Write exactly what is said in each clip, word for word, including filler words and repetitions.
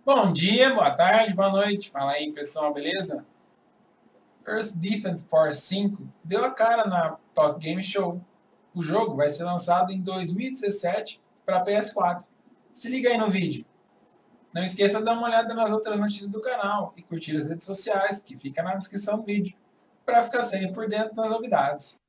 Bom dia, boa tarde, boa noite. Fala aí, pessoal, beleza? Earth Defense Force cinco deu a cara na Tokyo Game Show. O jogo vai ser lançado em dois mil e dezessete para P S quatro. Se liga aí no vídeo. Não esqueça de dar uma olhada nas outras notícias do canal e curtir as redes sociais, que fica na descrição do vídeo, para ficar sempre por dentro das novidades.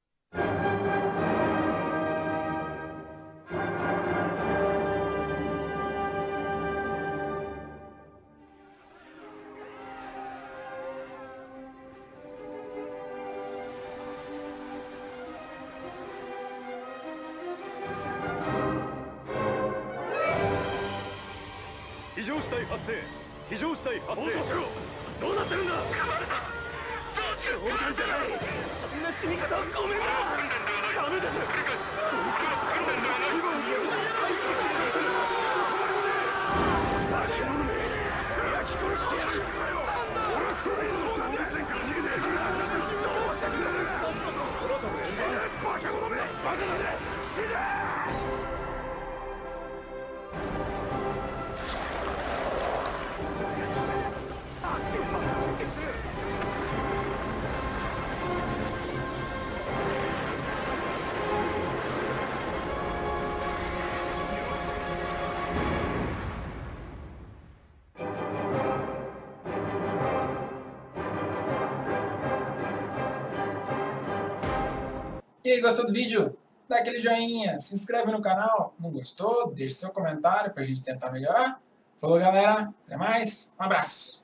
E aí, gostou do vídeo? Dá aquele joinha, se inscreve no canal. Não gostou? Deixe seu comentário para a gente tentar melhorar. Falou, galera. Até mais. Um abraço.